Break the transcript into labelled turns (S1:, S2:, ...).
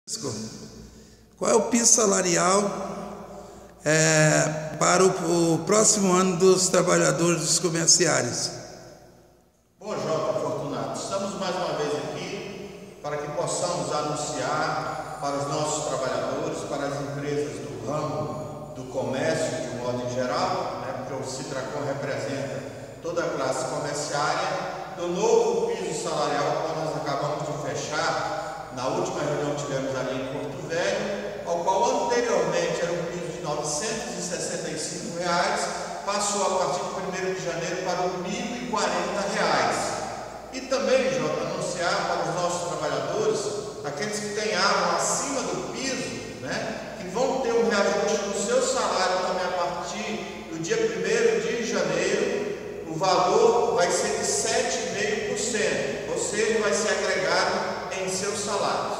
S1: Qual é o piso salarial para o próximo ano dos trabalhadores comerciários?
S2: Bom, Jota Fortunato, estamos mais uma vez aqui para que possamos anunciar para os nossos trabalhadores, para as empresas do ramo do comércio de um modo em geral, porque o Citracom representa toda a classe comerciária, do novo piso salarial que nós acabamos de fechar. Na última reunião que tivemos ali em Porto Velho, ao qual anteriormente era um piso de R$ 965, passou a partir de 1º de janeiro para R$ 1.040. E também, Jota, anunciar para os nossos trabalhadores, aqueles que ganhavam acima do piso, que vão ter um reajuste no seu salário também a partir do dia 1º de janeiro, o valor vai ser de 7,5%, ou seja, vai ser agregado em seus salários.